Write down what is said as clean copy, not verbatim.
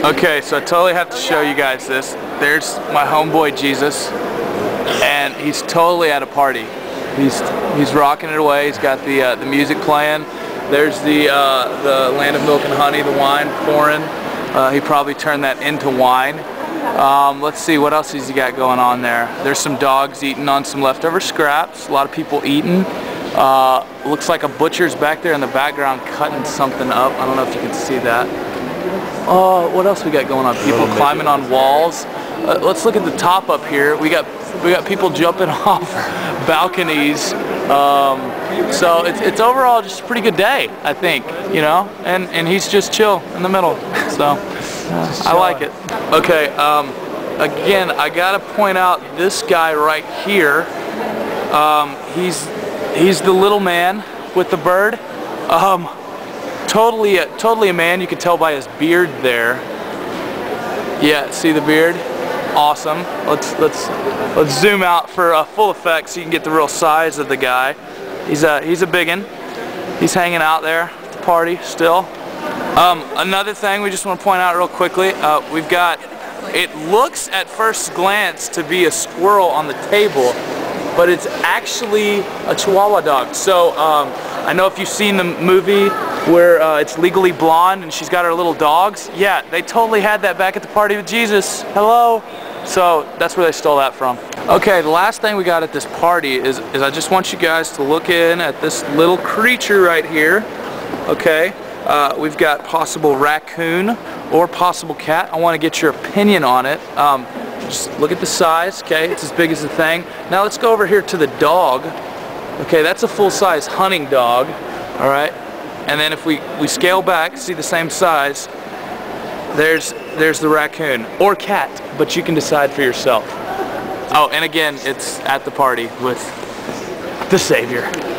Okay, so I totally have to show you guys this. There's my homeboy Jesus, and he's totally at a party. He's rocking it away. He's got the music playing. There's the Land of Milk and Honey, the wine pouring. He probably turned that into wine. Let's see, what else has he got going on there? There's some dogs eating on some leftover scraps. A lot of people eating. Looks like a butcher's back there in the background cutting something up. I don't know if you can see that. What else we got going on? People climbing on walls. Let's look at the top up here. We got people jumping off balconies. So it's overall just a pretty good day, I think, you know. And he's just chill in the middle. So I like it. Okay. Again, I gotta point out this guy right here. He's the little man with the bird. Totally a man. You can tell by his beard there. Yeah, see the beard? Awesome. Let's zoom out for a full effect so you can get the real size of the guy. He's a biggin. He's hanging out there at the party still. Another thing we just want to point out real quickly. We've got. It looks at first glance to be a squirrel on the table, but it's actually a Chihuahua dog. So I know if you've seen the movie where it's Legally Blonde and she's got her little dogs, yeah, they totally had that back at the party with Jesus. Hello. So that's where they stole that from. Okay, the last thing we got at this party is I just want you guys to look in at this little creature right here. Okay, we've got possible raccoon or possible cat. I want to get your opinion on it. Just look at the size, okay? It's as big as the thing. Now let's go over here to the dog. Okay, that's a full-size hunting dog, all right? And then if we scale back, see the same size, there's the raccoon or cat, but you can decide for yourself. Oh, and again, it's at the party with the Savior.